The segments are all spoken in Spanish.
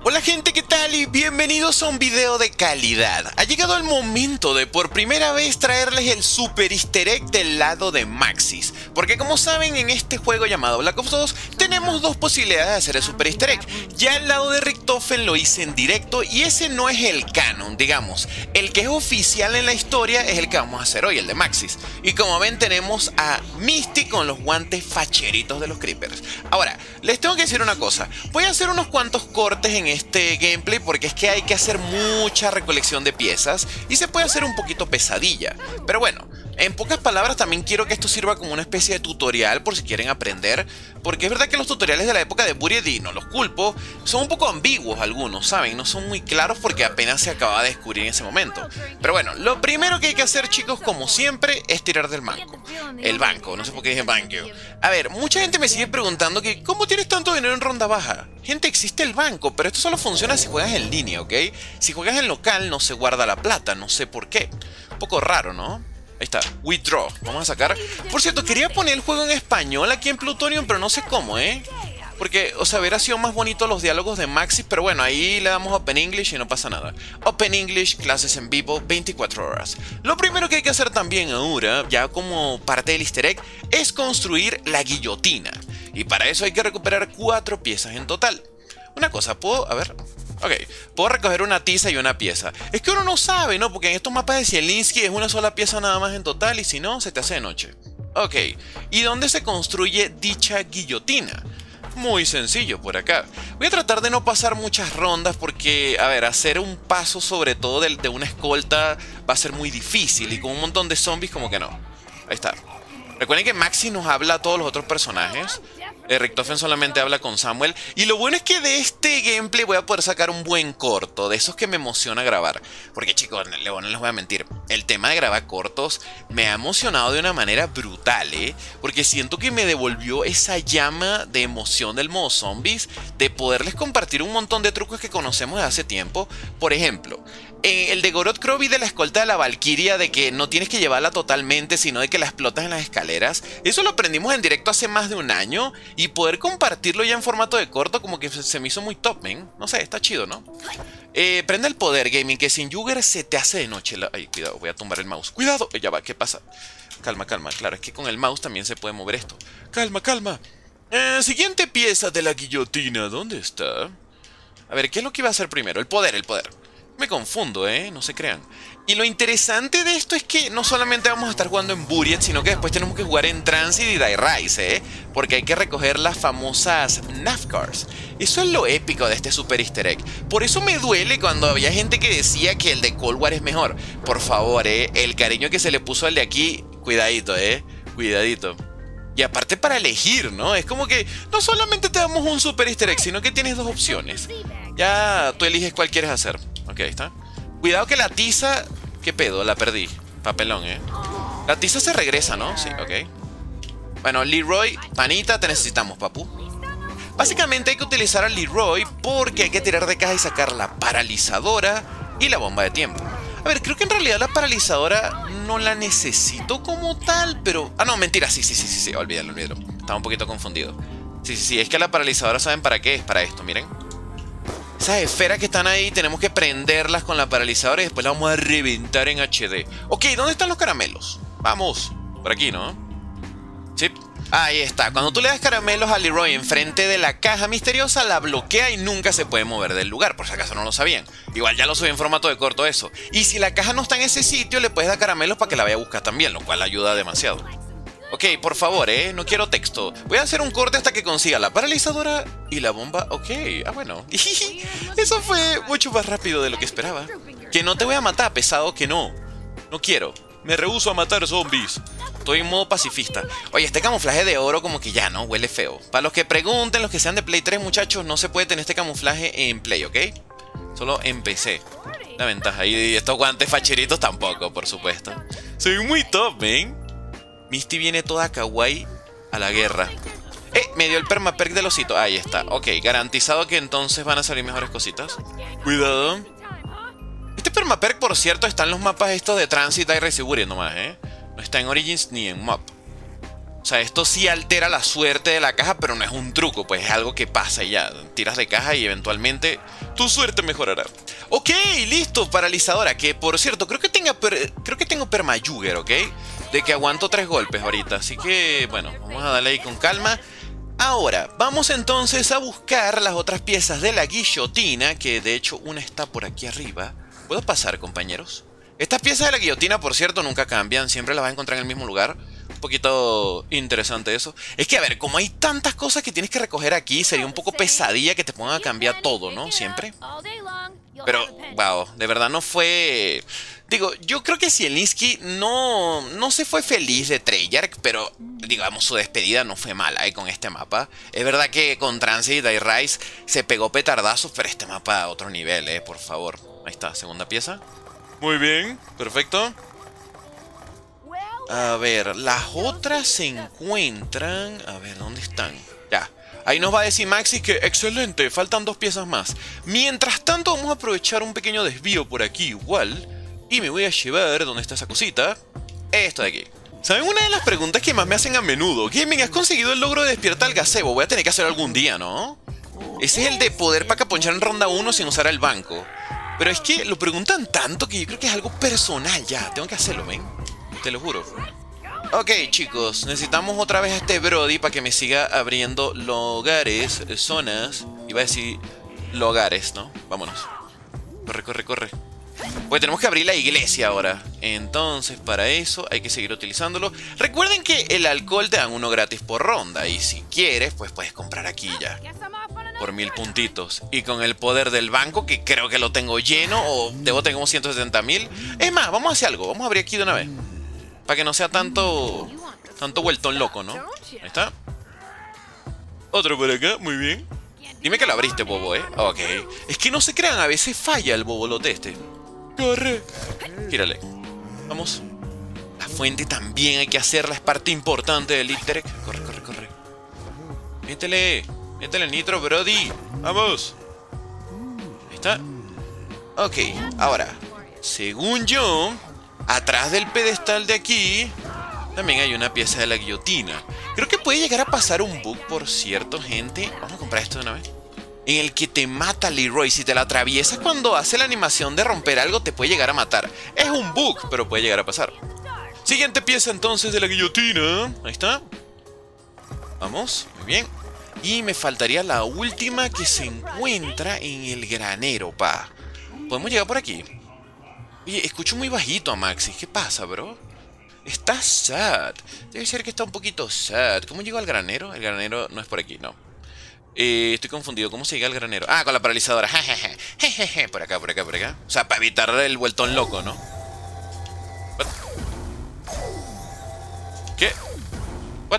Hola gente, ¿qué tal? Y bienvenidos a un video de calidad. Ha llegado el momento de por primera vez traerles el super easter egg del lado de Maxis. Porque como saben, en este juego llamado Black Ops 2 tenemos dos posibilidades de hacer el super easter egg. Ya el lado de Richtofen lo hice en directo y ese no es el canon, digamos. El que es oficial en la historia es el que vamos a hacer hoy, el de Maxis. Y como ven tenemos a Misty con los guantes facheritos de los creepers. Ahora, les tengo que decir una cosa. Voy a hacer unos cuantos cortes en este gameplay porque es que hay que hacer mucha recolección de piezas y se puede hacer un poquito pesadilla. Pero bueno, en pocas palabras también quiero que esto sirva como una especie de tutorial por si quieren aprender, porque es verdad que los tutoriales de la época de Buried, y no los culpo, son un poco ambiguos algunos, ¿saben? No son muy claros porque apenas se acaba de descubrir en ese momento. Pero bueno, lo primero que hay que hacer, chicos, como siempre, es tirar del banco. El banco, no sé por qué dije banco. A ver, mucha gente me sigue preguntando que ¿cómo tienes tanto dinero en ronda baja? Gente, existe el banco, pero esto solo funciona si juegas en línea, ¿ok? Si juegas en local no se guarda la plata, no sé por qué. Un poco raro, ¿no? Ahí está, withdraw, vamos a sacar. Por cierto, quería poner el juego en español aquí en Plutonium, pero no sé cómo, porque, o sea, hubiera sido más bonito los diálogos de Maxis, pero bueno, ahí le damos Open English y no pasa nada. Open English, clases en vivo, 24 horas. Lo primero que hay que hacer también ahora, ya como parte del easter egg, es construir la guillotina. Y para eso hay que recuperar 4 piezas en total. Una cosa, puedo, a ver... Ok, puedo recoger una tiza y una pieza. Es que uno no sabe, ¿no? Porque en estos mapas de Zielinski es una sola pieza nada más en total y si no, se te hace de noche. Ok, ¿y dónde se construye dicha guillotina? Muy sencillo, por acá. Voy a tratar de no pasar muchas rondas porque, a ver, hacer un paso sobre todo de una escolta va a ser muy difícil y con un montón de zombies como que no. Ahí está. Recuerden que Maxis nos habla a todos los otros personajes. Richtofen solamente habla con Samuel. Y lo bueno es que de este gameplay voy a poder sacar un buen corto. De esos que me emociona grabar. Porque chicos, no les voy a mentir. El tema de grabar cortos me ha emocionado de una manera brutal, porque siento que me devolvió esa llama de emoción del modo zombies. De poderles compartir un montón de trucos que conocemos de hace tiempo. Por ejemplo, el de Gorod Krovi de la escolta de la Valkyria, de que no tienes que llevarla totalmente, sino de que la explotas en las escaleras. Eso lo aprendimos en directo hace más de un año. Y poder compartirlo ya en formato de corto como que se me hizo muy top, men. No sé, está chido, ¿no? Prende el poder, gaming, que sin Jugger se te hace de noche. Ay, cuidado, voy a tumbar el mouse. ¡Cuidado! Ya va, ¿qué pasa? Calma, calma. Claro, es que con el mouse también se puede mover esto. Calma, calma. Siguiente pieza de la guillotina. ¿Dónde está? A ver, ¿qué es lo que iba a hacer primero? El poder, el poder. Me confundo, no se crean. Y lo interesante de esto es que no solamente vamos a estar jugando en Buried, sino que después tenemos que jugar en Transit y Die Rise, porque hay que recoger las famosas Navcars. Eso es lo épico de este super easter egg. Por eso me duele cuando había gente que decía que el de Cold War es mejor. Por favor, el cariño que se le puso al de aquí, cuidadito, cuidadito. Y aparte para elegir, ¿no? Es como que no solamente te damos un super easter egg, sino que tienes dos opciones. Ya tú eliges cuál quieres hacer. Ok, ahí está. Cuidado que la tiza... ¿Qué pedo? La perdí. Papelón, La tiza se regresa, ¿no? Sí, ok. Bueno, Leroy, panita, te necesitamos, papu. Básicamente hay que utilizar a Leroy porque hay que tirar de caja y sacar la paralizadora y la bomba de tiempo. A ver, creo que en realidad la paralizadora no la necesito como tal, pero... Ah, no, mentira, sí, olvídalo. Estaba un poquito confundido. Sí, es que la paralizadora, ¿saben para qué? Es para esto, miren. Esas esferas que están ahí tenemos que prenderlas con la paralizadora y después la vamos a reventar en HD. Ok, ¿dónde están los caramelos? Vamos, por aquí, ¿no? Sí, ahí está. Cuando tú le das caramelos a Leroy enfrente de la caja misteriosa, la bloquea y nunca se puede mover del lugar, por si acaso no lo sabían. Igual ya lo subí en formato de corto eso. Y si la caja no está en ese sitio, le puedes dar caramelos para que la vaya a buscar también, lo cual ayuda demasiado. Ok, por favor, no quiero texto. Voy a hacer un corte hasta que consiga la paralizadora y la bomba. Ok, bueno. Eso fue mucho más rápido de lo que esperaba. Que no te voy a matar, pesado, que no. No quiero. Me rehúso a matar zombies. Estoy en modo pacifista. Oye, este camuflaje de oro como que ya, ¿no? Huele feo. Para los que pregunten, los que sean de Play 3, muchachos, no se puede tener este camuflaje en Play, ¿ok? Solo en PC. La ventaja. Y estos guantes facheritos tampoco, por supuesto. Soy muy top, man. Misty viene toda kawaii a la guerra. Me dio el permaperk del osito. Ahí está. Ok, garantizado que entonces van a salir mejores cositas. Cuidado. Este permaperk, por cierto, está en los mapas estos de Transit, Die Rise y Buried nomás, No está en Origins ni en Map. O sea, esto sí altera la suerte de la caja, pero no es un truco, pues es algo que pasa y ya. Tiras de caja y eventualmente tu suerte mejorará. Ok, listo, paralizadora. Que por cierto, creo que tengo permayuger, ¿ok? De que aguanto 3 golpes ahorita. Así que, bueno, vamos a darle ahí con calma. Ahora, vamos entonces a buscar las otras piezas de la guillotina. Que de hecho una está por aquí arriba. ¿Puedo pasar, compañeros? Estas piezas de la guillotina, por cierto, nunca cambian. Siempre las vas a encontrar en el mismo lugar. Un poquito interesante eso. Es que, a ver, como hay tantas cosas que tienes que recoger aquí, sería un poco pesadilla que te pongan a cambiar todo, ¿no? Siempre. Pero, wow, de verdad no fue... Digo, yo creo que Zielinski no se fue feliz de Treyarch, pero, digamos, su despedida no fue mala, con este mapa. Es verdad que con Transit y Rise se pegó petardazos, pero este mapa a otro nivel, por favor. Ahí está, segunda pieza. Muy bien, perfecto. A ver, las otras se encuentran... A ver, ¿dónde están? Ya, ahí nos va a decir Maxis que excelente, faltan 2 piezas más. Mientras tanto vamos a aprovechar un pequeño desvío por aquí igual. Y me voy a llevar, ¿dónde está esa cosita? Esto de aquí. ¿Saben una de las preguntas que más me hacen a menudo? Gaming, ¿has conseguido el logro de despierta al gazebo? Voy a tener que hacer algún día, ¿no? Ese es el de poder pacaponchar en ronda 1 sin usar el banco. Pero es que lo preguntan tanto que yo creo que es algo personal ya. Tengo que hacerlo, ¿ven? Te lo juro. Ok, chicos, necesitamos otra vez a este Brody para que me siga abriendo lugares, zonas. Iba a decir lugares, ¿no? Vámonos. Corre, corre, corre. Pues tenemos que abrir la iglesia ahora. Entonces, para eso hay que seguir utilizándolo. Recuerden que el alcohol te dan uno gratis por ronda. Y si quieres, pues puedes comprar aquí ya. Por 1000 puntitos. Y con el poder del banco, que creo que lo tengo lleno. O debo tener como 170.000. Es más, vamos a hacer algo. Vamos a abrir aquí de una vez. Para que no sea tanto vueltón loco, ¿no? Ahí está. Otro por acá, muy bien. Dime que lo abriste, bobo, Ok. Es que no se crean, a veces falla el bobolote este. ¡Corre! Gírale. Vamos. La fuente también hay que hacerla, es parte importante del easter egg. Corre, corre, corre. Métele. Métele nitro, Brody. Vamos. Ahí está. Ok, ahora. Según yo, atrás del pedestal de aquí también hay una pieza de la guillotina. Creo que puede llegar a pasar un bug, por cierto, gente. Vamos a comprar esto de una vez. En el que te mata Leroy. Si te la atraviesas cuando hace la animación de romper algo, te puede llegar a matar. Es un bug, pero puede llegar a pasar. Siguiente pieza entonces de la guillotina. Ahí está. Vamos, muy bien. Y me faltaría la última que se encuentra en el granero, pa. ¿Podemos llegar por aquí? Oye, escucho muy bajito a Maxis. ¿Qué pasa, bro? Está sad. Debe ser que está un poquito sad. ¿Cómo llego al granero? El granero no es por aquí, no. Estoy confundido. ¿Cómo se llega al granero? Ah, con la paralizadora. Jejeje. Por acá, por acá, por acá. O sea, para evitar el vueltón loco, ¿no? What? ¿Qué? What?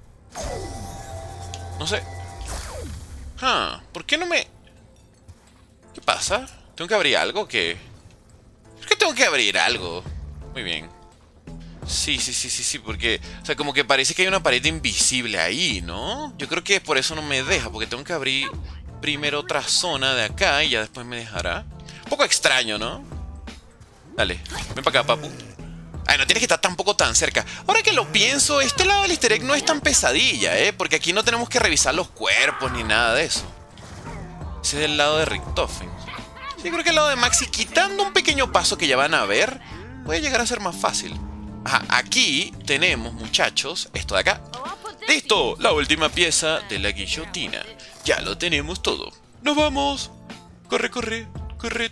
No sé. ¿Por qué no me...? ¿Qué pasa? ¿Tengo que abrir algo o qué? Es que tengo que abrir algo. Muy bien. Sí, porque... O sea, como que parece que hay una pared invisible ahí, ¿no? Yo creo que por eso no me deja, porque tengo que abrir primero otra zona de acá y ya después me dejará. Un poco extraño, ¿no? Dale, ven para acá, papu. Ay, no tienes que estar tampoco tan cerca. Ahora que lo pienso, este lado del easter egg no es tan pesadilla, ¿eh? Porque aquí no tenemos que revisar los cuerpos ni nada de eso. Ese es el lado de Richtofen. Sí, creo que el lado de Maxi, quitando un pequeño paso que ya van a ver, puede llegar a ser más fácil. Ajá, aquí tenemos, muchachos, esto de acá. ¡Listo! La última pieza de la guillotina. Ya lo tenemos todo. ¡Nos vamos! ¡Corre, corre! ¡Corre!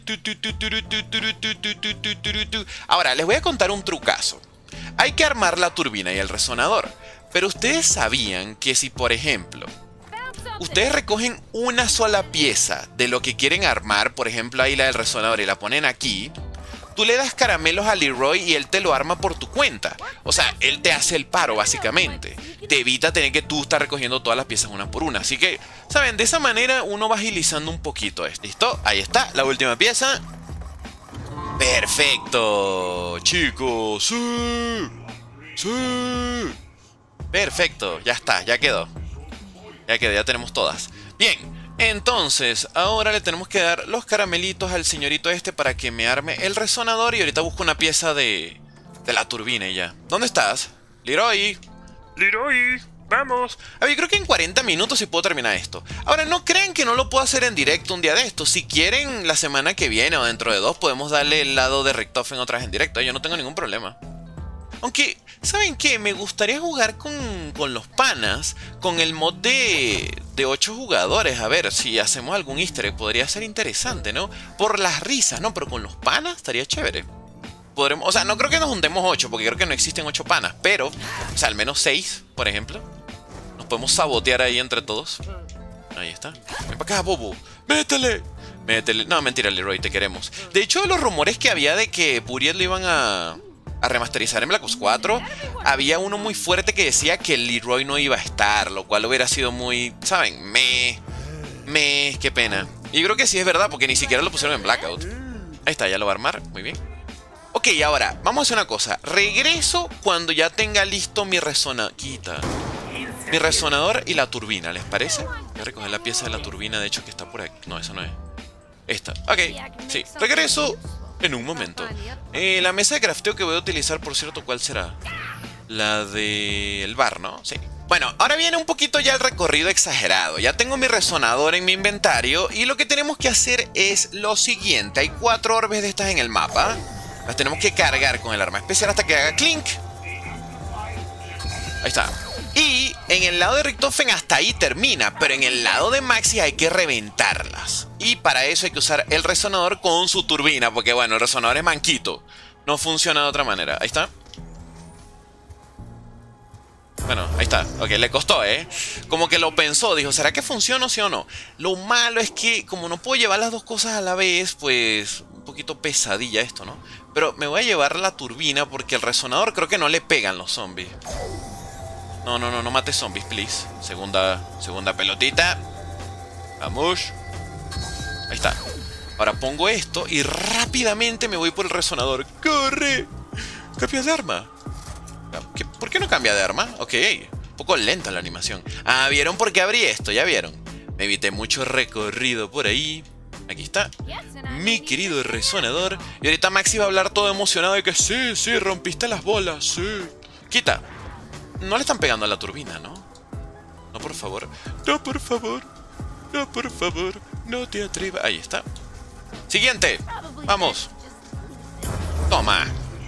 Ahora, les voy a contar un trucazo. Hay que armar la turbina y el resonador. Pero ustedes sabían que si, por ejemplo, ustedes recogen una sola pieza de lo que quieren armar, por ejemplo, ahí la del resonador, y la ponen aquí... Tú le das caramelos a Leroy y él te lo arma por tu cuenta. O sea, él te hace el paro, básicamente. Te evita tener que tú estar recogiendo todas las piezas una por una. Así que, ¿saben? De esa manera uno va agilizando un poquito esto. ¿Listo? Ahí está, la última pieza. ¡Perfecto! Chicos, ¡sí! ¡Sí! Perfecto, ya está, ya quedó. Ya quedó, ya tenemos todas. Bien. Entonces, ahora le tenemos que dar los caramelitos al señorito este para que me arme el resonador. Y ahorita busco una pieza de la turbina y ya. ¿Dónde estás? Leroy. Leroy, vamos. A ver, yo creo que en 40 minutos sí puedo terminar esto. Ahora, no crean que no lo puedo hacer en directo un día de estos. Si quieren, la semana que viene o dentro de 2 podemos darle el lado de Richtofen otra vez en directo. Yo no tengo ningún problema. Aunque, ¿saben qué? Me gustaría jugar con los panas, con el mod de 8 jugadores. A ver, si hacemos algún easter egg, podría ser interesante, ¿no? Por las risas, ¿no? Pero con los panas estaría chévere. Podremos, o sea, no creo que nos juntemos 8, porque creo que no existen 8 panas. Pero, o sea, al menos 6, por ejemplo. Nos podemos sabotear ahí entre todos. Ahí está. Ven para acá, bobo. ¡Métele! Métele. No, mentira, Leroy, te queremos. De hecho, los rumores que había de que Buried lo iban a remasterizar en Black Ops 4, había uno muy fuerte que decía que Leroy no iba a estar, lo cual hubiera sido muy, ¿saben? Qué pena. Y creo que sí es verdad, porque ni siquiera lo pusieron en Blackout. Ahí está, ya lo va a armar, muy bien. Ok, ahora, vamos a hacer una cosa. Regreso cuando ya tenga listo mi mi resonador y la turbina, ¿les parece? Voy a recoger la pieza de la turbina, de hecho, que está por aquí. No, esa no es. Esta, ok, sí, regreso en un momento. La mesa de crafteo que voy a utilizar, por cierto, ¿cuál será? La del bar, ¿no? Sí. Bueno, ahora viene un poquito ya el recorrido exagerado. Ya tengo mi resonador en mi inventario y lo que tenemos que hacer es lo siguiente. Hay 4 orbes de estas en el mapa. Las tenemos que cargar con el arma especial hasta que haga clink. Ahí está. Y en el lado de Richtofen hasta ahí termina, pero en el lado de Maxis hay que reventarlas. Y para eso hay que usar el resonador con su turbina, porque bueno, el resonador es manquito. No funciona de otra manera. Ahí está. Bueno, ahí está. Ok, le costó, ¿eh? Como que lo pensó, dijo, ¿será que funciona sí o no? Lo malo es que como no puedo llevar las dos cosas a la vez, pues un poquito pesadilla esto, ¿no? Pero me voy a llevar la turbina porque el resonador creo que no le pegan los zombies. No mates zombies, please. Segunda pelotita. Vamos. Ahí está. Ahora pongo esto y rápidamente me voy por el resonador. ¡Corre! ¿Cambias de arma? ¿Por qué no cambia de arma? Ok. Un poco lenta la animación. Ah, ¿vieron por qué abrí esto? Ya vieron. Me evité mucho recorrido por ahí. Aquí está. Mi querido resonador. Y ahorita Maxi va a hablar todo emocionado de que sí, rompiste las bolas, sí. Quita. No le están pegando a la turbina, ¿no? No, por favor. No, por favor. No, por favor. No te atrevas. Ahí está. Siguiente. Vamos. Toma.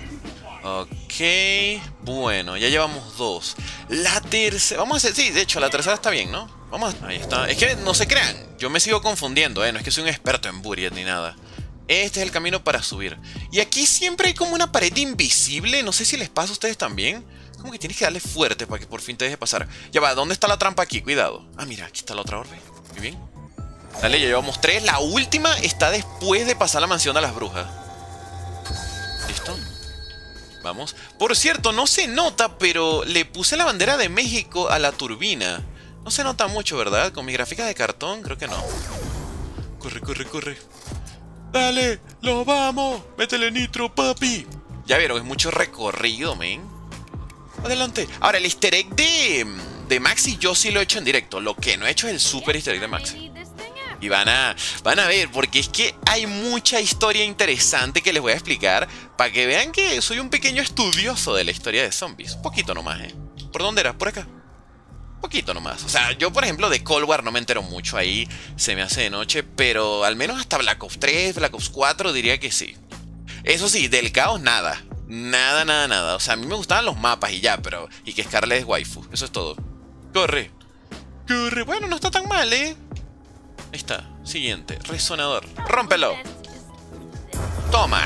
Ok. Bueno, ya llevamos 2. La tercera. Vamos a hacer. Sí, de hecho, la tercera está bien, ¿no? Vamos. Ahí está. Es que no se crean. Yo me sigo confundiendo, ¿eh? No es que soy un experto en Buried ni nada. Este es el camino para subir. Y aquí siempre hay como una pared invisible. No sé si les pasa a ustedes también. Como que tienes que darle fuerte para que por fin te deje pasar. Ya va, ¿dónde está la trampa aquí? Cuidado. Ah, mira, aquí está la otra orbe. Muy bien. Dale, ya llevamos 3. La última está después de pasar la mansión de las brujas. ¿Listo? Vamos. Por cierto, no se nota, pero le puse la bandera de México a la turbina. No se nota mucho, ¿verdad? Con mi gráfica de cartón, creo que no. Corre. Dale, lo vamos. Métele nitro, papi. Ya vieron, es mucho recorrido, men. Adelante. Ahora, el easter egg de Maxi yo sí lo he hecho en directo. Lo que no he hecho es el super easter egg de Maxi. Y van a ver, porque es que hay mucha historia interesante que les voy a explicar para que vean que soy un pequeño estudioso de la historia de zombies. Un poquito nomás, ¿eh? ¿Por dónde era? Por acá. Un poquito nomás. O sea, yo por ejemplo de Cold War no me entero mucho. Ahí se me hace de noche, pero al menos hasta Black Ops 3, Black Ops 4 diría que sí. Eso sí, del caos nada. Nada. O sea, a mí me gustaban los mapas y ya, pero... Y que Scarlet es waifu. Eso es todo. Corre. Bueno, no está tan mal, ¿eh? Ahí está. Siguiente. Resonador. ¡Rómpelo! Toma.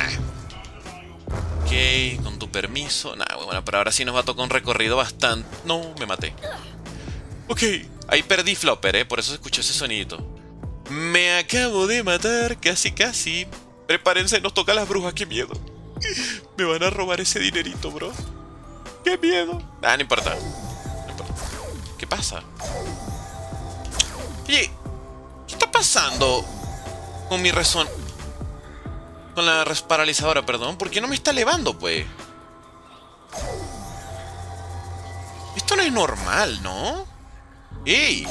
Ok, con tu permiso. Nah, bueno, pero ahora sí nos va a tocar un recorrido bastante... No, me maté. Ok. Ahí perdí Flopper, ¿eh? Por eso escuché ese sonidito. Me acabo de matar. Casi. Prepárense, nos toca a las brujas. ¡Qué miedo! Me van a robar ese dinerito, bro. ¡Qué miedo! Ah, no importa. ¿Qué pasa? Oye, ¿qué está pasando con mi razón? Con la paralizadora, perdón. ¿Por qué no me está elevando, pues? Esto no es normal, ¿no? ¡Ey!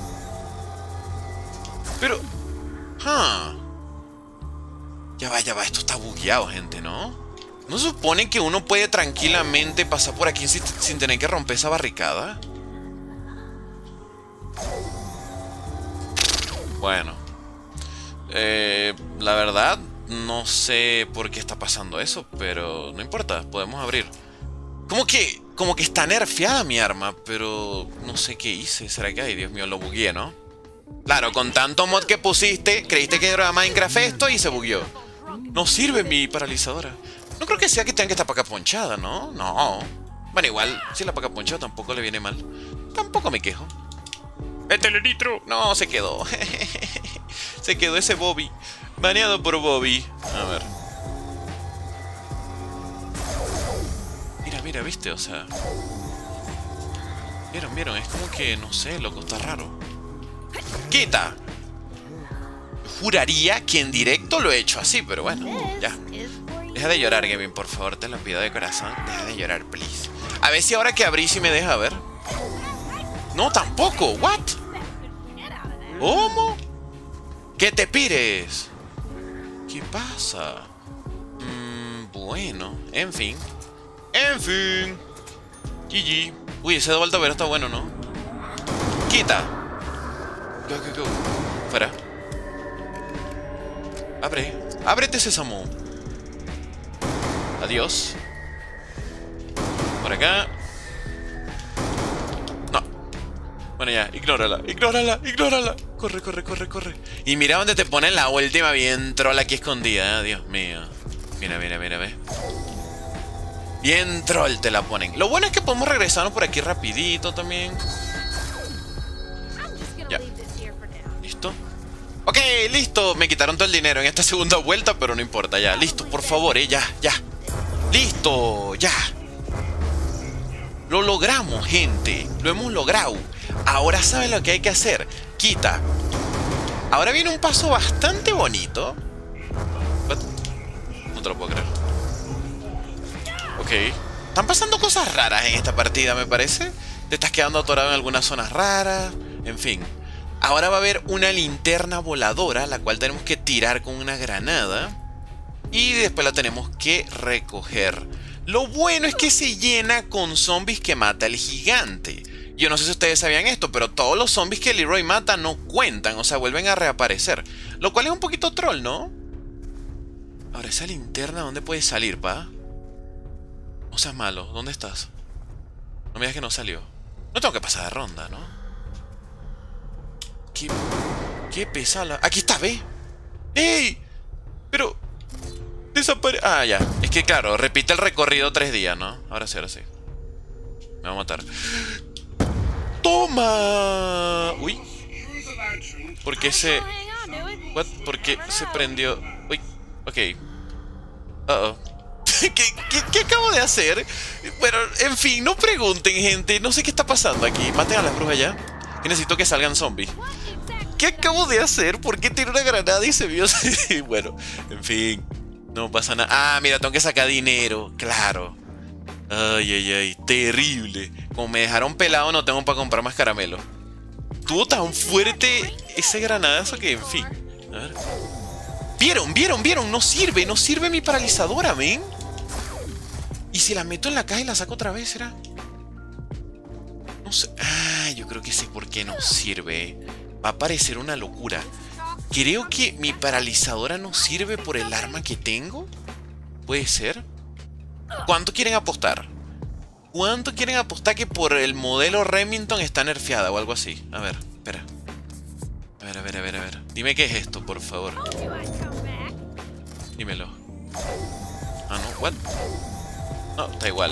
Pero... Ya va, esto está bugueado, gente, ¿no? ¿No se supone que uno puede tranquilamente pasar por aquí sin tener que romper esa barricada? Bueno. La verdad, no sé por qué está pasando eso, pero no importa, podemos abrir. Como que está nerfeada mi arma, pero no sé qué hice. ¿Será que, ay, Dios mío, lo bugueé, no? Claro, con tanto mod que pusiste, creíste que era Minecraft esto y se bugueó. No sirve mi paralizadora. No creo que sea que tenga que estar para acá ponchada, ¿no? No. Bueno, igual, si la paca ponchada tampoco le viene mal. Tampoco me quejo. ¡El telenitro! No, se quedó. Se quedó ese Bobby. Baneado por Bobby. A ver. Mira, mira, ¿viste? O sea... ¿Vieron? Es como que, no sé, loco, está raro. ¡Quita! Juraría que en directo lo he hecho así, pero bueno, ya. Deja de llorar, Gavin, por favor, te lo pido de corazón. Deja de llorar, please. A ver si ahora que abrí si me deja ver. No, tampoco. ¿What? ¿Cómo? ¡Que te pires! ¿Qué pasa? Bueno, en fin. En fin. GG. Uy, ese de vuelta a ver está bueno, ¿no? ¡Quita! Go. Fuera. Abre. Ábrete, Sésamo. Adiós. Por acá. No. Bueno, ya, ignórala. Corre. Y mira dónde te ponen la última bien troll aquí escondida, Dios mío. Mira, ve. Bien troll te la ponen. Lo bueno es que podemos regresarnos por aquí rapidito también. Ya. ¿Listo? Ok, listo. Me quitaron todo el dinero en esta segunda vuelta, pero no importa, ya. Listo, por favor, ya. Listo, ya. Lo logramos, gente. Lo hemos logrado. Ahora saben lo que hay que hacer. Quita. Ahora viene un paso bastante bonito. No te lo puedo creer. Ok. Están pasando cosas raras en esta partida, me parece. Te estás quedando atorado en algunas zonas raras. En fin. Ahora va a haber una linterna voladora, la cual tenemos que tirar con una granada. Y después la tenemos que recoger. Lo bueno es que se llena con zombies que mata el gigante. Yo no sé si ustedes sabían esto, pero todos los zombies que Leroy mata no cuentan, o sea, vuelven a reaparecer. Lo cual es un poquito troll, ¿no? Ahora, esa linterna, ¿dónde puede salir, pa? No seas malo, ¿dónde estás? No me digas que no salió. No tengo que pasar de ronda, ¿no? Qué pesada. Aquí está, ¿ve? ¡Ey! Pero... Ah, ya. Es que claro, repite el recorrido 3 días, ¿no? Ahora sí. Me va a matar. ¡Toma! Uy. ¿Por qué se... What? ¿Por qué se prendió? Uy. Ok. ¿Qué acabo de hacer? Bueno, en fin, no pregunten, gente. No sé qué está pasando aquí. Maten a las brujas ya. Que necesito que salgan zombies. ¿Qué acabo de hacer? ¿Por qué tiré una granada y se vio así? Bueno, en fin. No pasa nada. Ah, mira, tengo que sacar dinero. Claro. Ay. Terrible. Como me dejaron pelado, no tengo para comprar más caramelos. Estuvo tan fuerte ese granadazo que, en fin. A ver. ¿Vieron? No sirve mi paralizadora, ¿ven? ¿Y si la meto en la caja y la saco otra vez, será? No sé. Ah, yo creo que sé por qué no sirve. Va a parecer una locura. Creo que mi paralizadora no sirve por el arma que tengo. ¿Puede ser? ¿Cuánto quieren apostar? ¿Cuánto quieren apostar que por el modelo Remington está nerfeada o algo así? A ver, espera. A ver. Dime qué es esto, por favor. Dímelo. Ah, no, ¿what? No, está igual,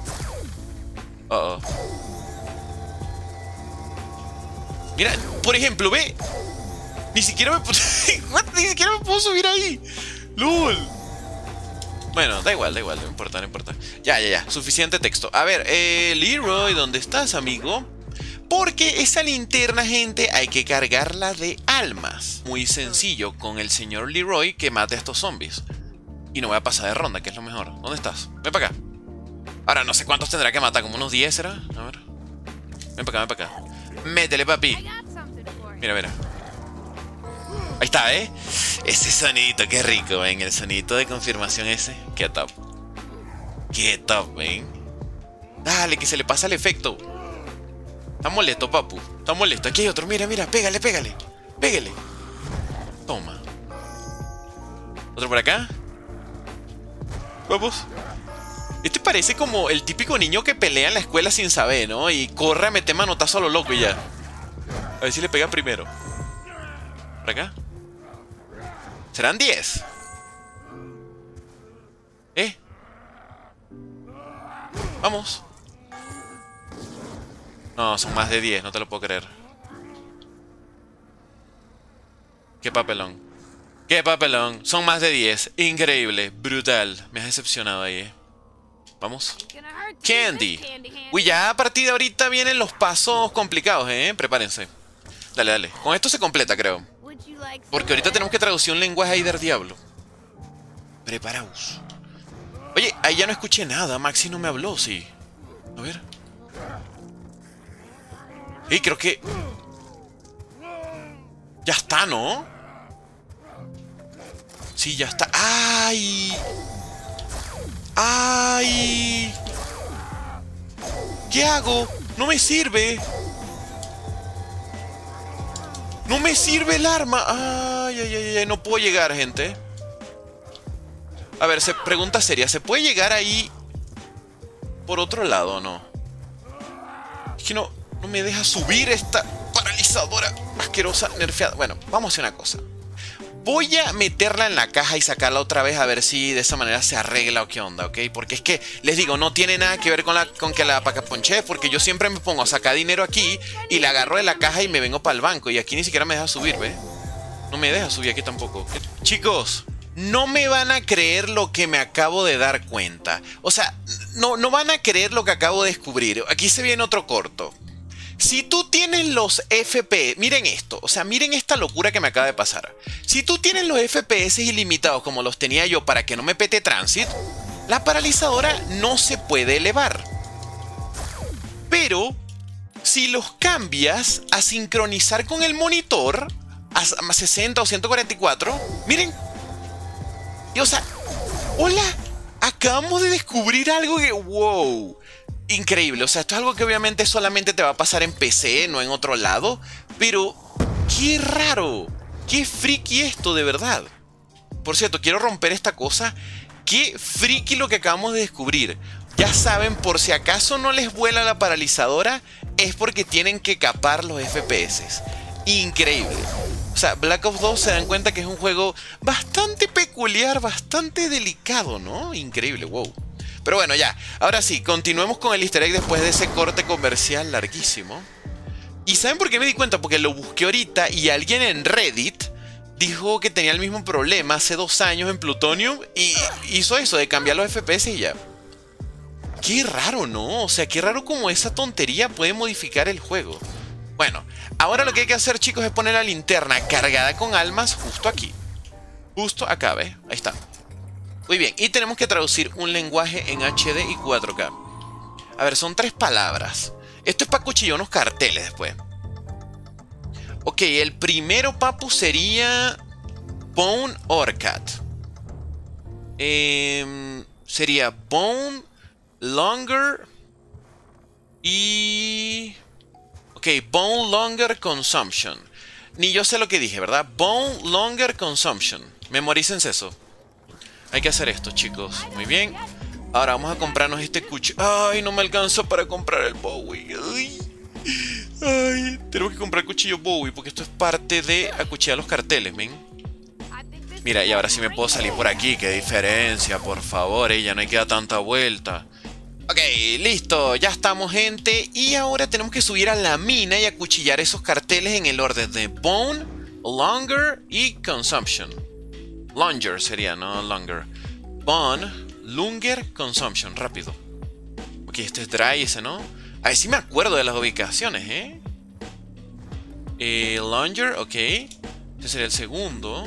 Mira, por ejemplo, ve. Ni siquiera me puedo subir ahí. ¡Lol! Bueno, da igual, no importa. Ya. Suficiente texto. A ver, Leroy, ¿dónde estás, amigo? Porque esa linterna, gente, hay que cargarla de almas. Muy sencillo, con el señor Leroy que mate a estos zombies. Y no voy a pasar de ronda, que es lo mejor. ¿Dónde estás? Ven para acá. Ahora, no sé cuántos tendrá que matar, como unos 10, ¿será? A ver. Ven para acá. Métele, papi. Mira. Ahí está, ¿eh? Ese sonidito, qué rico, ven. El sonidito de confirmación ese. Qué top. Qué top, ven. Dale, que se le pasa el efecto. Está molesto, papu. Está molesto. Aquí hay otro. Mira, mira. Pégale, pégale. Pégale. Toma. Otro por acá. Vamos. Este parece como el típico niño que pelea en la escuela sin saber, ¿no? Y corre a meter manotazo a lo loco y ya. A ver si le pega primero. Por acá. Serán 10. Vamos. No, son más de 10, no te lo puedo creer. Qué papelón. Qué papelón. Son más de 10. Increíble. Brutal. Me has decepcionado ahí, Vamos. Candy. Uy, ya a partir de ahorita vienen los pasos complicados, Prepárense. Dale, dale. Con esto se completa, creo. Porque ahorita tenemos que traducir un lenguaje ahí del diablo. Preparaos. Oye, ahí ya no escuché nada. Maxi no me habló, sí. A ver. Y creo que... Ya está, ¿no? Sí, ya está. ¡Ay! ¡Ay! ¿Qué hago? No me sirve. No me sirve el arma. Ay, ay, ay, ay. No puedo llegar, gente. A ver, pregunta seria. ¿Se puede llegar ahí por otro lado o no? Es que no me deja subir esta paralizadora asquerosa, nerfeada. Bueno, vamos a hacer una cosa. Voy a meterla en la caja y sacarla otra vez a ver si de esa manera se arregla o qué onda, ¿ok? Porque es que, les digo, no tiene nada que ver con que la ponché, porque yo siempre me pongo a sacar dinero aquí y la agarro de la caja y me vengo para el banco. Y aquí ni siquiera me deja subir, ¿ves? No me deja subir aquí tampoco. Chicos, no me van a creer lo que me acabo de dar cuenta. O sea, no van a creer lo que acabo de descubrir. Aquí se viene otro corto. Si tú tienes los FPS, miren esto, o sea, miren esta locura que me acaba de pasar. Si tú tienes los FPS ilimitados como los tenía yo para que no me pete Transit, la paralizadora no se puede elevar. Pero, si los cambias a sincronizar con el monitor, a 60 o 144, miren. Y o sea, hola, acabamos de descubrir algo que, wow. Increíble, o sea, esto es algo que obviamente solamente te va a pasar en PC, no en otro lado. Pero, qué raro, qué friki esto de verdad. Por cierto, quiero romper esta cosa. Qué friki lo que acabamos de descubrir. Ya saben, por si acaso no les vuela la paralizadora, es porque tienen que capar los FPS. Increíble. O sea, Black Ops 2 se dan cuenta que es un juego bastante peculiar, bastante delicado, ¿no? Increíble, wow. Pero bueno, ya. Ahora sí, continuemos con el easter egg después de ese corte comercial larguísimo. ¿Y saben por qué me di cuenta? Porque lo busqué ahorita y alguien en Reddit dijo que tenía el mismo problema hace 2 años en Plutonium y hizo eso de cambiar los FPS y ya. Qué raro, ¿no? O sea, qué raro como esa tontería puede modificar el juego. Bueno, ahora lo que hay que hacer, chicos, es poner la linterna cargada con almas justo aquí. Justo acá, ¿ves? Ahí está. Muy bien, y tenemos que traducir un lenguaje en HD y 4K. A ver, son 3 palabras. Esto es para cuchillar unos carteles después. Ok, el primero, papu, sería Bone Orcat. Sería Bone Longer y... Ok, Bone Longer Consumption. Ni yo sé lo que dije, ¿verdad? Bone Longer Consumption. Memorícense eso. Hay que hacer esto, chicos. Muy bien. Ahora vamos a comprarnos este cuchillo. Ay, no me alcanza para comprar el Bowie. Ay, tenemos que comprar el cuchillo Bowie porque esto es parte de acuchillar los carteles, men. Mira, y ahora sí me puedo salir por aquí. Qué diferencia, por favor, ya no hay que dar tanta vuelta. Ok, listo, ya estamos, gente. Y ahora tenemos que subir a la mina y acuchillar esos carteles en el orden de Bone, Longer y Consumption. Longer sería, no longer. Bone, Longer, Consumption. Rápido. Ok, este es dry ese, ¿no? A ver si me acuerdo de las ubicaciones, Longer, ok. Este sería el segundo.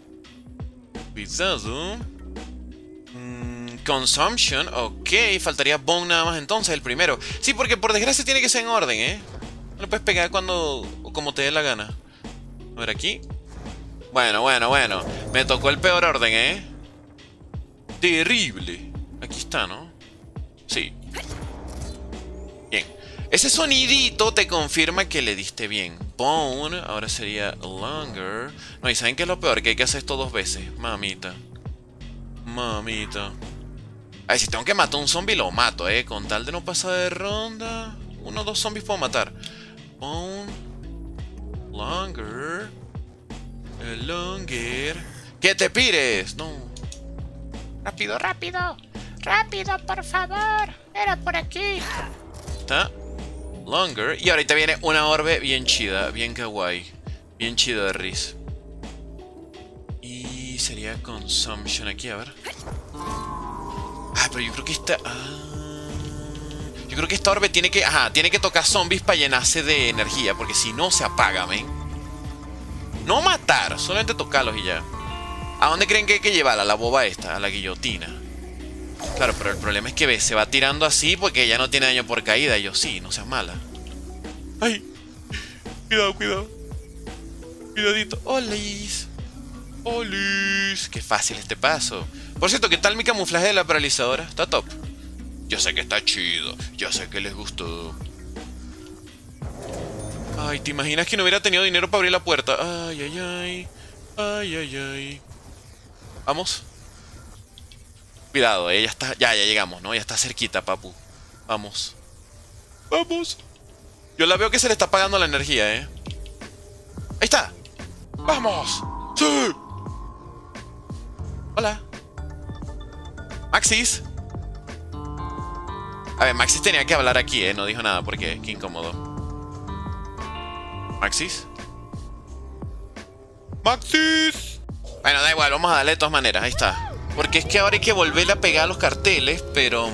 Cuidado. Consumption, ok. Faltaría Bone nada más entonces, el primero. Sí, porque por desgracia tiene que ser en orden, No lo puedes pegar cuando o como te dé la gana. A ver aquí. Bueno. Me tocó el peor orden, Terrible. Aquí está, ¿no? Sí. Bien. Ese sonidito te confirma que le diste bien. Bone, ahora sería longer. No, y ¿saben qué es lo peor? Que hay que hacer esto 2 veces. Mamita. Mamita. A ver, si tengo que matar a un zombie, lo mato, con tal de no pasar de ronda. 1 o 2 zombies puedo matar. Bone. Longer. Longer. ¡Que te pires! No. Rápido, rápido. Rápido, por favor. Era por aquí. Está. Longer. Y ahorita viene una orbe bien chida, bien kawaii. Bien chido de Riz. Y sería Consumption aquí, a ver. Ah, pero yo creo que esta... yo creo que esta orbe tiene que... Ajá, tiene que tocar zombies para llenarse de energía. Porque si no, se apaga, men. No matar, solamente tocarlos y ya. ¿A dónde creen que hay que llevarla? A la boba esta, a la guillotina. Claro, pero el problema es que ve, se va tirando así porque ella no tiene daño por caída. Y yo, sí, no seas mala. ¡Ay! Cuidado, cuidado. Cuidadito. ¡Olis! ¡Olis! ¡Qué fácil este paso! Por cierto, ¿qué tal mi camuflaje de la paralizadora? Está top. Yo sé que está chido. Yo sé que les gustó. Ay, ¿te imaginas que no hubiera tenido dinero para abrir la puerta? Ay, ay, ay. Ay, ay, ay. Vamos. Cuidado, ya está. Ya llegamos, ¿no? Ya está cerquita, papu. Vamos. Vamos. Yo la veo que se le está apagando la energía, Ahí está. ¡Vamos! ¡Sí! Hola. Maxis. A ver, Maxis tenía que hablar aquí, No dijo nada porque qué incómodo. Maxis. ¡Maxis! Bueno, da igual, vamos a darle de todas maneras, ahí está. Porque es que ahora hay que volverle a pegar a los carteles, pero,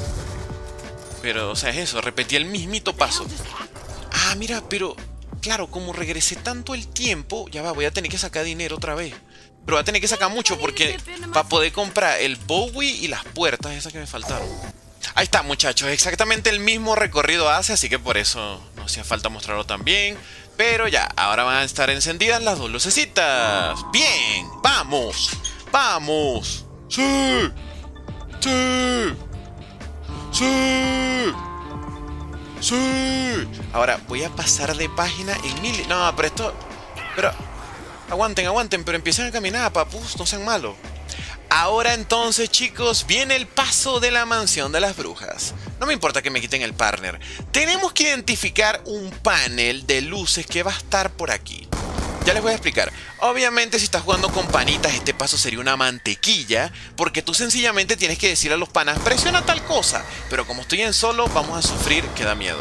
o sea, es eso, repetí el mismito paso. Ah, mira, pero, claro, como regresé tanto el tiempo, ya va, voy a tener que sacar dinero otra vez. Pero voy a tener que sacar mucho porque, para poder comprar el Bowie y las puertas esas que me faltaron. Ahí está, muchachos, exactamente el mismo recorrido hace, así que por eso no hacía falta mostrarlo también. Pero ya, ahora van a estar encendidas las 2 lucecitas. ¡Bien! ¡Vamos! ¡Vamos! ¡Sí! ¡Sí! ¡Sí! ¡Sí! Ahora, voy a pasar de página en mil... No, pero esto... Pero... Aguanten, aguanten, pero empiecen a caminar, papus, no sean malos. Ahora entonces, chicos, viene el paso de la mansión de las brujas. No me importa que me quiten el partner. Tenemos que identificar un panel de luces que va a estar por aquí. Ya les voy a explicar. Obviamente, si estás jugando con panitas, este paso sería una mantequilla, porque tú sencillamente tienes que decirle a los panas, presiona tal cosa. Pero como estoy en solo, vamos a sufrir, que da miedo.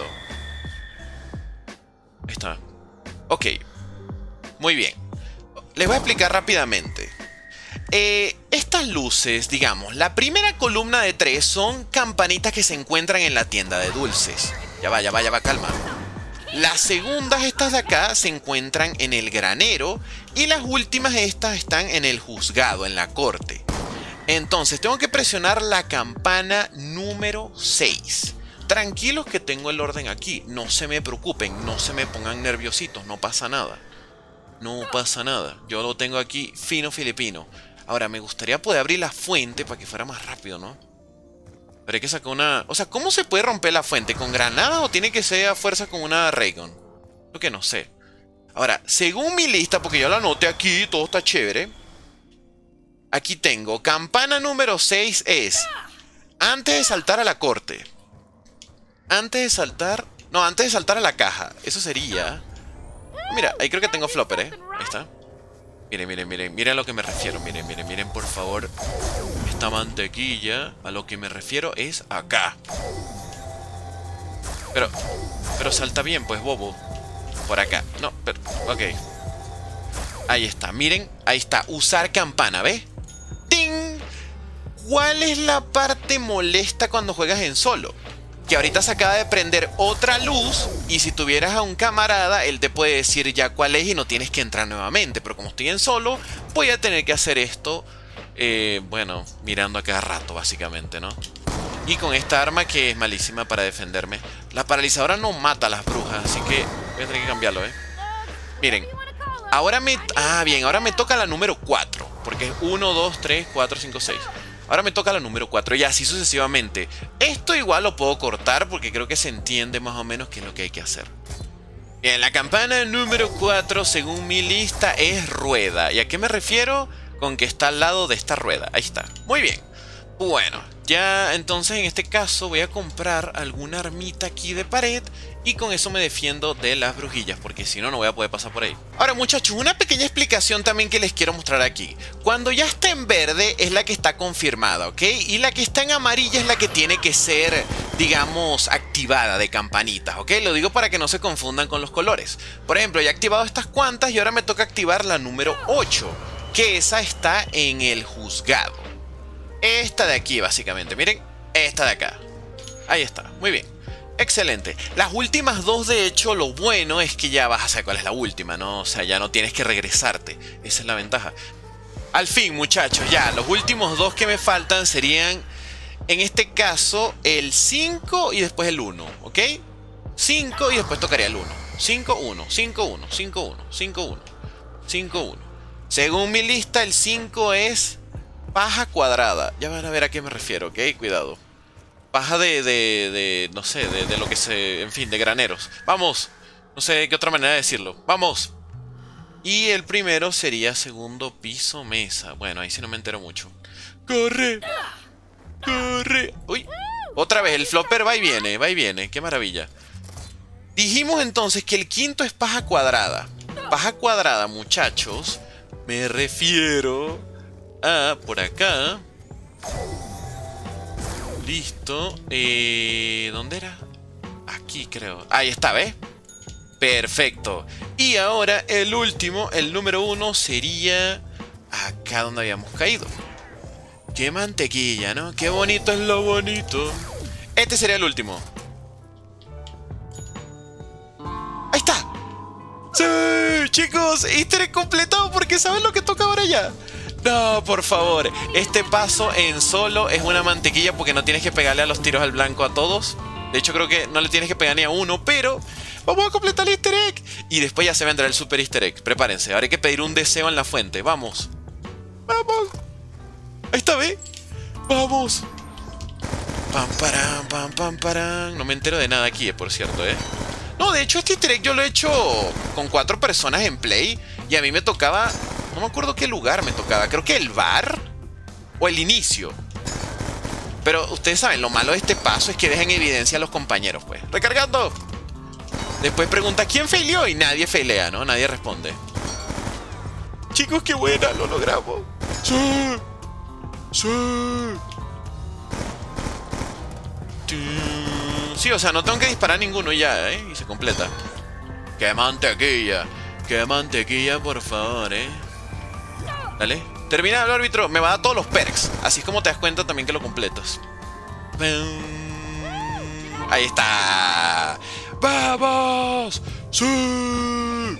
Ahí está. Ok. Muy bien. Les voy a explicar rápidamente. Estas luces, digamos, la primera columna de 3 son campanitas que se encuentran en la tienda de dulces. Ya va, calma. Las segundas, estas de acá, se encuentran en el granero. Y las últimas, estas, están en el juzgado, en la corte. Entonces, tengo que presionar la campana número 6. Tranquilos que tengo el orden aquí. No se me preocupen, no se me pongan nerviositos, no pasa nada. No pasa nada. Yo lo tengo aquí fino filipino. Ahora, me gustaría poder abrir la fuente para que fuera más rápido, ¿no? Pero hay que sacar una... O sea, ¿cómo se puede romper la fuente? ¿Con granadas o tiene que ser a fuerza con una ray gun? Lo que no sé. Ahora, según mi lista, porque yo la anoté aquí, todo está chévere. Aquí tengo, campana número 6 es... Antes de saltar a la corte. Antes de saltar... No, antes de saltar a la caja. Eso sería... Mira, ahí creo que tengo flopper, Ahí está. Miren a lo que me refiero. Miren, por favor. Esta mantequilla, a lo que me refiero es acá. Pero salta bien, pues, bobo. Por acá. No, pero... Ok. Ahí está, miren. Ahí está, usar campana, ¿ves? ¡Ting! ¿Cuál es la parte molesta cuando juegas en solo? Que ahorita se acaba de prender otra luz y si tuvieras a un camarada, él te puede decir ya cuál es y no tienes que entrar nuevamente. Pero como estoy en solo, voy a tener que hacer esto, bueno, mirando a cada rato básicamente, ¿no? Y con esta arma que es malísima para defenderme. La paralizadora no mata a las brujas, así que voy a tener que cambiarlo, Miren, ahora me... Ah, bien, ahora me toca la número 4. Porque es 1, 2, 3, 4, 5, 6. Ahora me toca la número 4 y así sucesivamente. Esto igual lo puedo cortar porque creo que se entiende más o menos qué es lo que hay que hacer. Bien, la campana número 4 según mi lista es rueda. ¿Y a qué me refiero? Con que está al lado de esta rueda. Ahí está. Muy bien. Bueno, ya entonces en este caso voy a comprar alguna armita aquí de pared y con eso me defiendo de las brujillas, porque si no, no voy a poder pasar por ahí. Ahora muchachos, una pequeña explicación también que les quiero mostrar aquí. Cuando ya está en verde es la que está confirmada, ¿ok? Y la que está en amarilla es la que tiene que ser, digamos, activada de campanitas, ¿ok? Lo digo para que no se confundan con los colores. Por ejemplo, ya he activado estas cuantas y ahora me toca activar la número 8, que esa está en el juzgado. Esta de aquí, básicamente. Miren, esta de acá. Ahí está, muy bien. Excelente. Las últimas dos, de hecho, lo bueno es que ya vas a saber cuál es la última, ¿no? O sea, ya no tienes que regresarte. Esa es la ventaja. Al fin, muchachos, ya. Los últimos dos que me faltan serían, en este caso, el 5 y después el 1, ¿ok? 5 y después tocaría el 1. 5, 1, 5, 1, 5, 1, 5, 1, 5, 1. Según mi lista, el 5 es paja cuadrada. Ya van a ver a qué me refiero, ¿ok? Cuidado. Paja no sé, de lo que se... En fin, de graneros. ¡Vamos! No sé qué otra manera de decirlo. ¡Vamos! Y el primero sería segundo piso mesa. Bueno, ahí sí no me entero mucho. ¡Corre! ¡Corre! ¡Uy! Otra vez, el flopper va y viene, va y viene. ¡Qué maravilla! Dijimos entonces que el quinto es paja cuadrada. Paja cuadrada, muchachos, me refiero a por acá. Listo. ¿Dónde era? Aquí creo. Ahí está, ¿ves? Perfecto. Y ahora el último, el número 1, sería acá donde habíamos caído. Qué mantequilla, ¿no? Qué bonito es lo bonito. Este sería el último. ¡Ahí está! ¡Sí! Chicos, easter egg completado porque ¿saben lo que toca ahora ya? No, por favor. Este paso en solo es una mantequilla porque no tienes que pegarle a los tiros al blanco a todos. De hecho, creo que no le tienes que pegar ni a uno, pero vamos a completar el easter egg. Y después ya se vendrá el super easter egg. Prepárense, ahora hay que pedir un deseo en la fuente. Vamos. ¡Vamos! Ahí está, ¿ve? ¡Vamos! Pam, parán, pam, pam, parán. No me entero de nada aquí, por cierto, ¿eh? No, de hecho, este easter egg yo lo he hecho con 4 personas en play. Y a mí me tocaba... No me acuerdo qué lugar me tocaba. Creo que el bar o el inicio. Pero ustedes saben, lo malo de este paso es que deja en evidencia a los compañeros, pues. ¡Recargando! Después pregunta, ¿quién faileó? Y nadie failea, ¿no? Nadie responde. Chicos, qué buena, lo logramos. ¡Sí! ¡Sí! Sí, o sea, no tengo que disparar ninguno ya, ¿eh? Y se completa. ¡Qué mantequilla! ¡Qué mantequilla, por favor, eh! Dale. Termina el árbitro. Me va a dar todos los perks. Así es como te das cuenta también que lo completas. Ahí está. ¡Vamos! ¡Sí!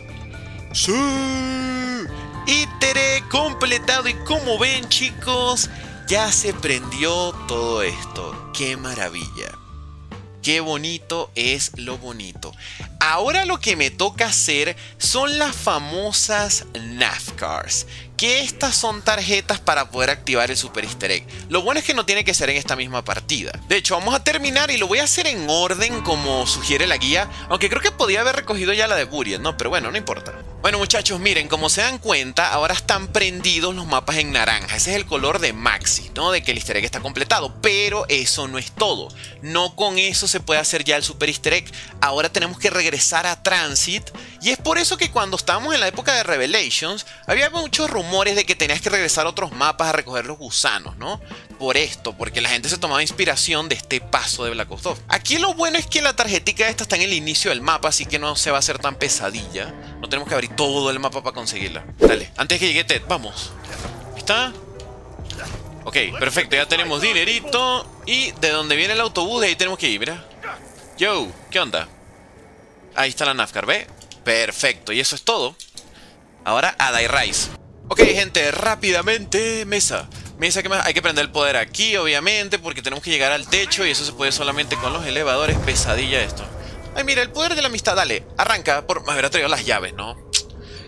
¡Sí! Ítere completado. Y como ven, chicos, ya se prendió todo esto. ¡Qué maravilla! Qué bonito es lo bonito. Ahora lo que me toca hacer son las famosas NAFCARs. Que estas son tarjetas para poder activar el super easter egg. Lo bueno es que no tiene que ser en esta misma partida. De hecho, vamos a terminar y lo voy a hacer en orden como sugiere la guía. Aunque creo que podía haber recogido ya la de Buried, ¿no? Pero bueno, no importa. Bueno, muchachos, miren, como se dan cuenta, ahora están prendidos los mapas en naranja. Ese es el color de Maxis, ¿no? De que el easter egg está completado. Pero eso no es todo. No con eso se puede hacer ya el super easter egg. Ahora tenemos que regresar a Transit. Y es por eso que cuando estábamos en la época de Revelations, había muchos rumores de que tenías que regresar a otros mapas a recoger los gusanos, ¿no? Por esto, porque la gente se tomaba inspiración de este paso de Black Ops 2. Aquí lo bueno es que la tarjetica esta está en el inicio del mapa, así que no se va a hacer tan pesadilla. No tenemos que abrir todo el mapa para conseguirla. Dale, antes que llegue Ted, vamos. ¿Está? Ok, perfecto, ya tenemos dinerito. Y de donde viene el autobús, de ahí tenemos que ir, mira. Yo, ¿qué onda? Ahí está la NAFCAR, ¿ve? Perfecto, y eso es todo. Ahora a Die Rise. Ok, gente, rápidamente, mesa. Mesa, ¿qué más? Hay que prender el poder aquí, obviamente, porque tenemos que llegar al techo y eso se puede solamente con los elevadores. Pesadilla esto. Ay, mira, el poder de la amistad, dale, arranca por haber traído las llaves, ¿no?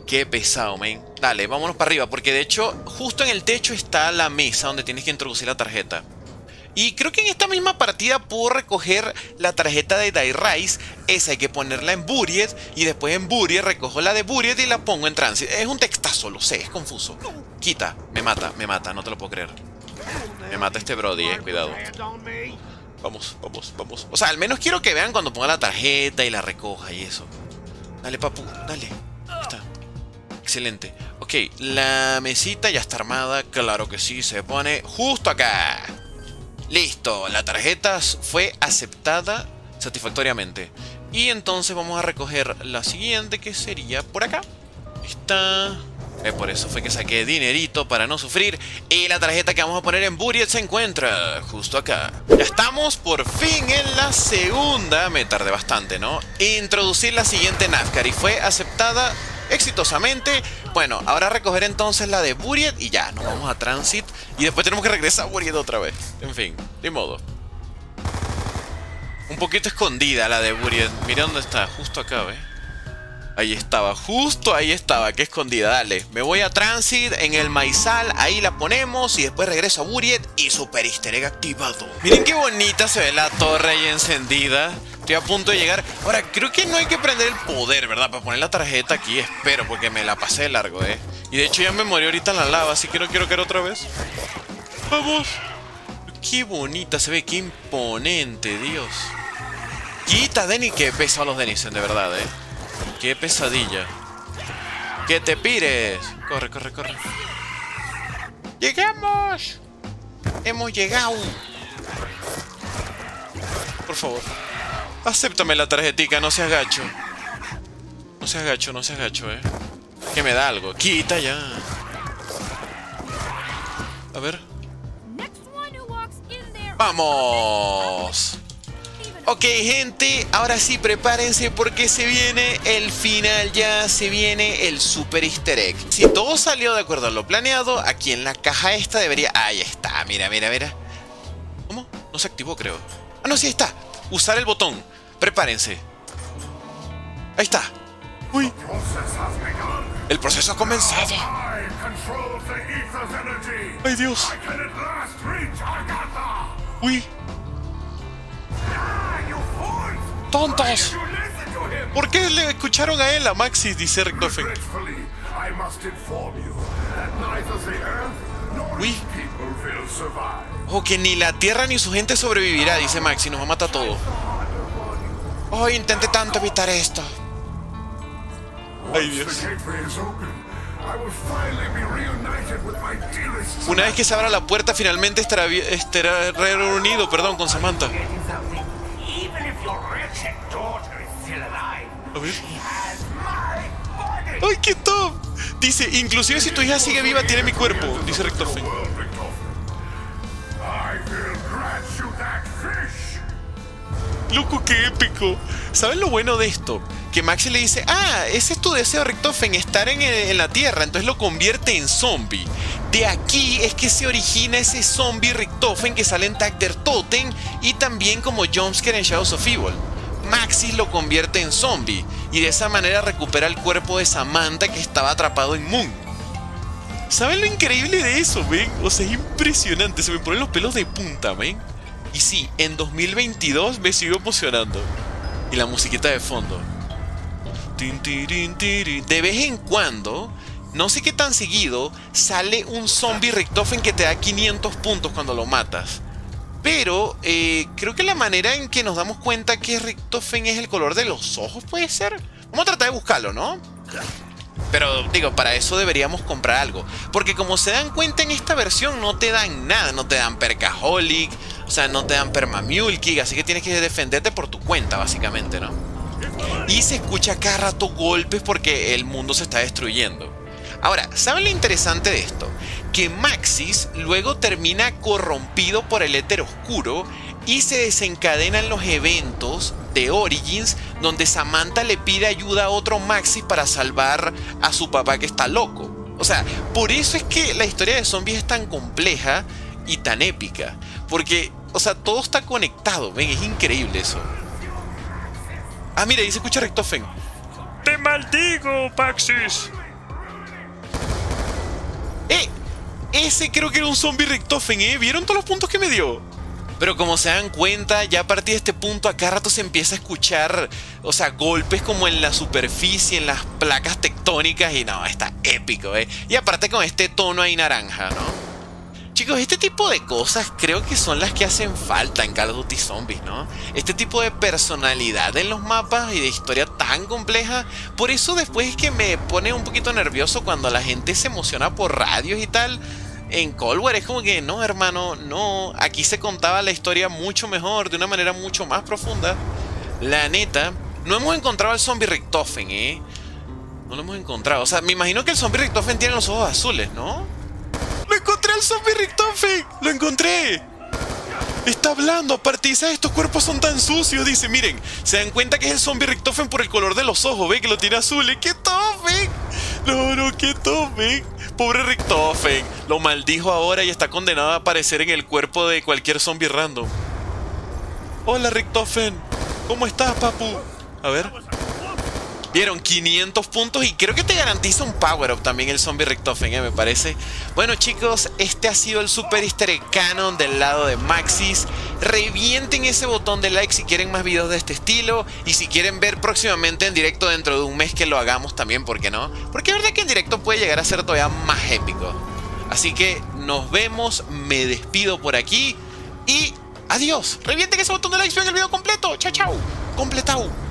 Qué pesado, men. Dale, vámonos para arriba, porque de hecho, justo en el techo está la mesa donde tienes que introducir la tarjeta. Y creo que en esta misma partida puedo recoger la tarjeta de Die Rise. Esa hay que ponerla en Buried. Y después en Buried recojo la de Buried y la pongo en Transit. Es un textazo, lo sé, es confuso. Quita, me mata, no te lo puedo creer. Me mata este Brody, cuidado. Vamos, vamos, vamos. O sea, al menos quiero que vean cuando ponga la tarjeta y la recoja y eso. Dale, papu, dale. Ahí está. Excelente. Ok, la mesita ya está armada. Claro que sí, se pone justo acá. Listo, la tarjeta fue aceptada satisfactoriamente. Y entonces vamos a recoger la siguiente, que sería por acá. Está... por eso fue que saqué dinerito para no sufrir. Y la tarjeta que vamos a poner en Buried se encuentra justo acá. Ya estamos por fin en la segunda. Me tardé bastante, ¿no? Introducir la siguiente NASCAR y fue aceptada exitosamente. Bueno, ahora recoger entonces la de Buried y ya, nos vamos a Transit. Y después tenemos que regresar a Buried otra vez. En fin, de modo. Un poquito escondida la de Buried. Mira dónde está, justo acá, ¿ves? Ahí estaba, justo ahí estaba, qué escondida. Dale, me voy a Transit en el maizal, ahí la ponemos y después regreso a Buried y super easter egg activado. Miren qué bonita se ve la torre ahí encendida. Estoy a punto de llegar. Ahora, creo que no hay que prender el poder, ¿verdad? Para poner la tarjeta aquí, espero, porque me la pasé de largo, Y de hecho ya me morí ahorita en la lava, así que no quiero caer otra vez. ¡Vamos! Qué bonita se ve, qué imponente, Dios. Quita, Denny, qué pesados los Denizen, de verdad, Qué pesadilla. ¡Que te pires! Corre, corre, corre. ¡Llegamos! ¡Hemos llegado! Por favor, acéptame la tarjetica, no seas gacho. No seas gacho, no seas gacho, Que me da algo. Quita ya. A ver. ¡Vamos! Ok, gente, ahora sí prepárense porque se viene el final, ya se viene el super easter egg. Si todo salió de acuerdo a lo planeado, aquí en la caja esta debería... Ahí está, mira, mira, mira. ¿Cómo? No se activó, creo. Ah, no, sí, ahí está. Usar el botón. Prepárense. Ahí está. Uy. El proceso ha comenzado. Ay, Dios. Uy. ¡Tontos! ¿Por qué le escucharon a él, a Maxis? Dice Richtofen. Uy. Oh, que ni la tierra ni su gente sobrevivirá, dice Maxis. Nos va a matar todo. Oh, intenté tanto evitar esto. Ay, Dios. Una vez que se abra la puerta, finalmente estará reunido, perdón, con Samantha. A ver. ¡Ay, qué top! Dice, inclusive si tu hija sigue viva, tiene mi cuerpo. Dice Richtofen. Loco, qué épico. ¿Saben lo bueno de esto? Que Maxi le dice, ah, ese es tu deseo, Richtofen, estar en la tierra. Entonces lo convierte en zombie. De aquí es que se origina ese zombie Richtofen que sale en Tag der Toten y también como jumpscare en Shadows of Evil. Maxis lo convierte en zombie y de esa manera recupera el cuerpo de Samantha que estaba atrapado en Moon. ¿Saben lo increíble de eso, ven? O sea, es impresionante, se me ponen los pelos de punta, ven. Y sí, en 2022 me sigo emocionando. Y la musiquita de fondo. De vez en cuando, no sé qué tan seguido, sale un zombie Richtofen que te da 500 puntos cuando lo matas. Pero creo que la manera en que nos damos cuenta que Richtofen es el color de los ojos, ¿puede ser? Vamos a tratar de buscarlo, ¿no? Pero digo, para eso deberíamos comprar algo. Porque como se dan cuenta en esta versión no te dan nada. No te dan Percaholic, o sea, no te dan Permamulkig. Así que tienes que defenderte por tu cuenta, básicamente, ¿no? Y se escucha cada rato golpes porque el mundo se está destruyendo. Ahora, ¿saben lo interesante de esto? Que Maxis luego termina corrompido por el éter oscuro y se desencadenan los eventos de Origins donde Samantha le pide ayuda a otro Maxis para salvar a su papá que está loco. O sea, por eso es que la historia de zombies es tan compleja y tan épica. Porque, o sea, todo está conectado, ven, es increíble eso. Ah, mira, ahí se escucha Richtofen. ¡Te maldigo, Maxis! Ese creo que era un zombie Richtofen, ¿eh? ¿Vieron todos los puntos que me dio? Pero como se dan cuenta, ya a partir de este punto acá rato se empieza a escuchar, o sea, golpes como en la superficie, en las placas tectónicas y no, está épico, ¿eh? Y aparte con este tono ahí naranja, ¿no? Chicos, este tipo de cosas creo que son las que hacen falta en Call of Duty Zombies, ¿no? Este tipo de personalidad en los mapas y de historia tan compleja. Por eso después es que me pone un poquito nervioso cuando la gente se emociona por radios y tal. En Cold War es como que, no, hermano, no. Aquí se contaba la historia mucho mejor, de una manera mucho más profunda. La neta, no hemos encontrado al zombie Richtofen, ¿eh? No lo hemos encontrado. O sea, me imagino que el zombie Richtofen tiene los ojos azules, ¿no? ¡Lo encontré al zombie Richtofen! ¡Lo encontré! Está hablando, aparte, ¿sabes? Estos cuerpos son tan sucios. Dice, miren, se dan cuenta que es el zombie Richtofen por el color de los ojos. ¿Ve? Que lo tiene azules. ¡Qué tofen! No, qué tofen. Pobre Richtofen. Lo maldijo ahora y está condenado a aparecer en el cuerpo de cualquier zombie random. Hola, Richtofen. ¿Cómo estás, papu? A ver. Vieron, 500 puntos y creo que te garantiza un power-up también el zombie Richtofen, me parece. Bueno, chicos, este ha sido el Super Easter Egg Canon del lado de Maxis. Revienten ese botón de like si quieren más videos de este estilo. Y si quieren ver próximamente en directo dentro de un mes que lo hagamos también, ¿por qué no? Porque es verdad que en directo puede llegar a ser todavía más épico. Así que nos vemos, me despido por aquí y adiós. Revienten ese botón de like si ven el video completo. Chao, chao. Completado.